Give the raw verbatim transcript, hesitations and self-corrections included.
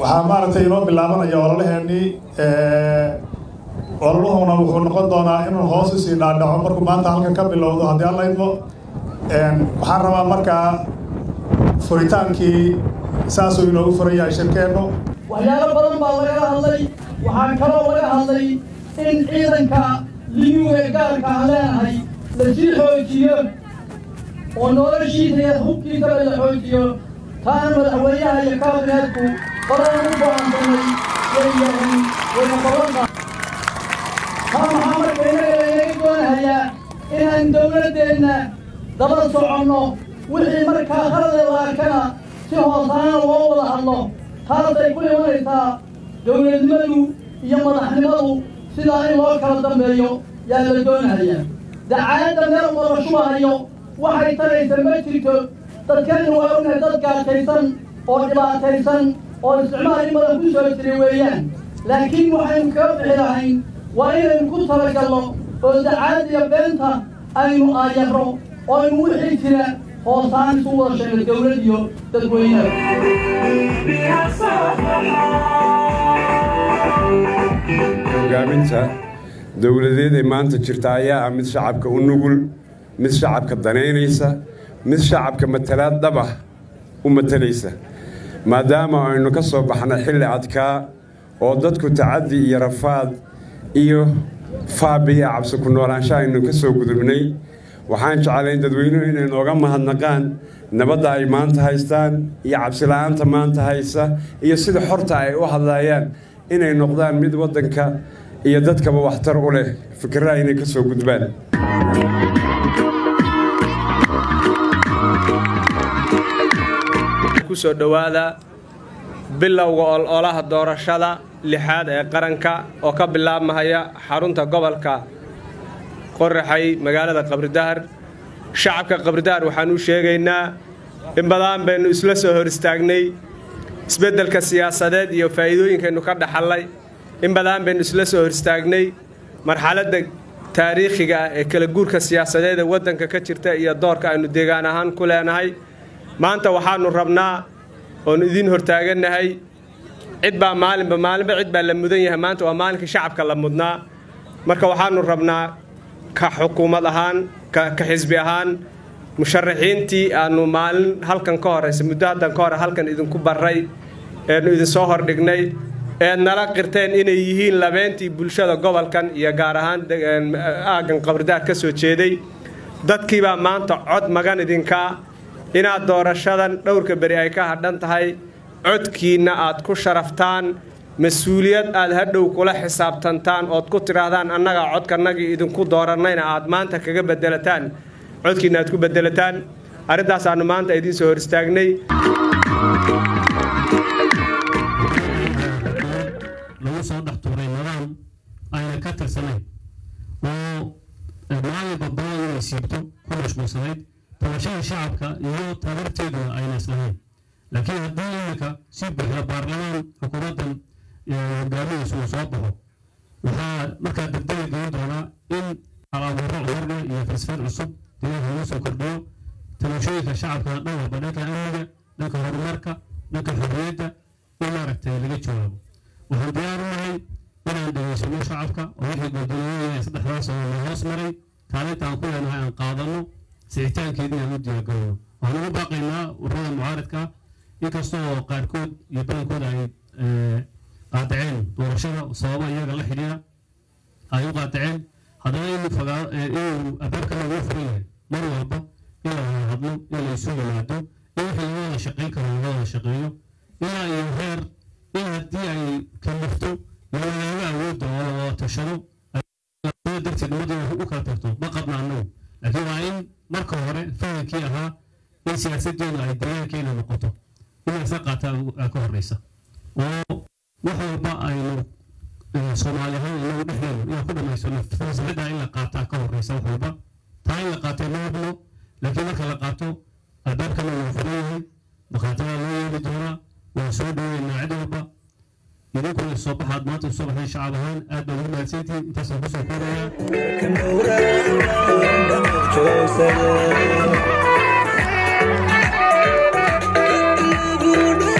waxaa maaragtay inoo bilaabanaya ololaheenii ololuhuna wuxuu noqon doonaa inuu hoos usii dhaadhaco markuu maanta halkan ka bilowdo haddii alla idmo waxaan rabaa markaa furitaankii saasuu inoogu furan yahay shirkeennu waxyaalo badan baa lagala hadlay waxaan kaloo laga hadlay in ciidanka liyuga gaarka aan leenahay la sii xoojiyo oo noloshiisa iyo hubkiisaba la xoojiyo taana madaxweynaha iyo kaabineedku badan u go'aansanay weeyahay wayna badanba taa maxaa marka inaga inaga doonahayaa inaan dowladdeenna daba soconno wixii markaa khalade la arkana si hoosaana loo wada hadlo taasay ku imanaysaa dowladnimadu iyo madaxnimadu sidaa in loo kala dambeeyo yaa la doonahayaa dacaayadda meel wada shubahayo waxay taraysa ma jirto dadkani waa ognahay dad gaajaysan oo dhibaataysan oo isticmaal in badan ku soo jiray weeyaan laakiin waxaynu kaga bixi lahayn waa inaynu ku talagalno oo dacaayad iyo beenta aynu aayarro oo aynu wixii jira hoosaan isu wada sheegno dowlad iyo dadweynaha hogaaminta dowladeed ee maanta jirta ayaa ah mid shacabka u nugul mid shacabka danaynaysa mid shacabka matalaad dhaba u matalaysa maadaama aynu ka soo baxnay xilli adkaa oo dadku tacaddi iyo rafaad iyo faabiya cabsi ku noolaansha aynu ka soo gudubnay waxaan jeclayn dadweynuhu inay nooga mahadnaqaan nabadda ay maanta haystaan iyo cabsila'aanta maanta haysa iyo sida xorta ay u hadlayaan inay noqdaan mid waddanka iyo dadkaba waxtar u leh fikirraha inay ka soo gudbaan ku soo dhawaada bilowga ololaha doorashada lixaad ee qaranka oo ka bilaabmaya xarunta gobolka qorraxay magaalada Qabridahar shacabka Qabridahar waxaan u sheegaynaa in badan baynu isla soo hor istaagnay isbeddelka siyaasadeed iyo faa'iidooyinkeenu ka dhaxalay in badan baynu isla soo hor istaagnay marxaladda taariikhiga ee kala guurka siyaasadeed ee waddanka ka jirta iyo doorka aynu deegaan ahaan ku leenahay maanta waxaanu rabnaa oon idin hortaaganahay cid baa maalinba maalinba cid baa la mudan yahay maanta waa maalinka shacabka la mudnaa marka waxaanu rabnaa ka xukuumad ahaan ka xisbi ahaan musharaxiintii aanu maalin halkan ka horeysa muddo haddan ka hor halkan idinku baray eenu idin soo hordhignay ee nala qirteen inay yihiin labeentii bulshada gobolkan iyo gaar ahaan aagan Qabridahar ka soo jeeday dadkii baa maanta cod magan idinka inaad doorashadan dhowrka bari ay ka hadhan tahay codkiina aad ku sharaftaan mas'uuliyad aad hadhow kula xisaabtantaan oo ku tiraahdaan annaga codkanagii idinku dooranayna aad maanta kaga bedelataan codkiina aad ku bedelataan arintaas aanu maanta idin soo hor istaagnay lagu soo dhaxtuuray nidaam ayna ka tirsanayn oo maalin badbaado inay siibto ku mashquulsanayd doorashada shacabka iyo tabarteeduna ayna islahayn laakiin haddii iminka si buuxda baarlamaan xukuumaddan hogaamihiisu uu soo baxo waxaa markaa degdega gelin doonaa in alaaburo horle iyo falsafad cusub deegaanka lagu soo kordhiyo talashooyinka shacabka dhan walba dhanka amniga dhanka horumarka dhanka xorriyadda in maaragtay laga jawaabo waxaan diyaar u nahay inaan dhegaysano shacabka oo wixii goldolooyaya saddexdaas oo la hoos maray kaalinta aan ku leenahay aan qaadano sicitaankeedii aan u diyaargarowno waxaan ugu baaqaynaa ururada mucaaradka inkastoo qaarkood iyo badankooda ay qaadaceen doorashada sababa iyaga la xidhiidha ay u qaadaceen haddana inuu fagaa inuu albaabkana ugu furan yahay mar walba in la hadlo in la isu yimaado in wixii laga wada shaqayn karo laga wada shaqeeyo ilaa iyo heer in haddii ay kalifto lagalaga awoodda oo la wada tashado darteed ummadda u kala tagto ma qabna annagu laakiin waa in marka hore fahamkii ahaa in siyaasaddeenu ay deegaankeena noqoto inay sa qaataa ka horreysa oo wax walba aynu soomaali ahaan inagu dhexdeenu inaan ku dhamaysano falsafadda in la qaataa ka horreysa wax walba taa in la qaatay ma hubno laakiin marka la qaato albaabkana wuu furan yahay maqaatada loo yeeli doonaa waan soo dhaweynaa cid walba idinkuna soo baxaad maanta usoo baxday shacab ahaan aad baan ugu mahadsantihiin intaasaan kusoo koobayaa